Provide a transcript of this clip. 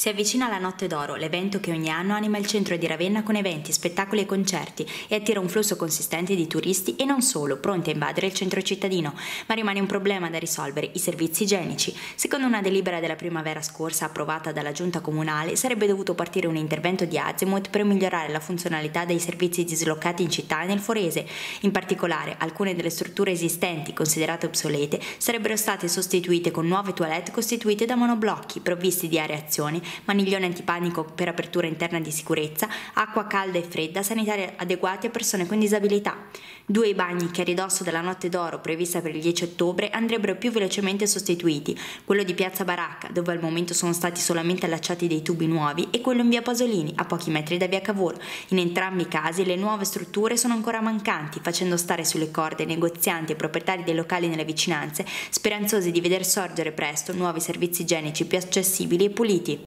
Si avvicina la Notte d'Oro, l'evento che ogni anno anima il centro di Ravenna con eventi, spettacoli e concerti e attira un flusso consistente di turisti e non solo, pronti a invadere il centro cittadino. Ma rimane un problema da risolvere, i servizi igienici. Secondo una delibera della primavera scorsa approvata dalla Giunta Comunale, sarebbe dovuto partire un intervento di Azimut per migliorare la funzionalità dei servizi dislocati in città e nel forese. In particolare, alcune delle strutture esistenti, considerate obsolete, sarebbero state sostituite con nuove toilette costituite da monoblocchi, provvisti di areazione, maniglione antipanico per apertura interna di sicurezza, acqua calda e fredda, sanitari adeguati a persone con disabilità. 2 i bagni che a ridosso della Notte d'Oro prevista per il 10 ottobre andrebbero più velocemente sostituiti, quello di Piazza Baracca, dove al momento sono stati solamente allacciati dei tubi nuovi, e quello in via Pasolini, a pochi metri da via Cavour. In entrambi i casi le nuove strutture sono ancora mancanti, facendo stare sulle corde negozianti e proprietari dei locali nelle vicinanze, speranzosi di veder sorgere presto nuovi servizi igienici più accessibili e puliti.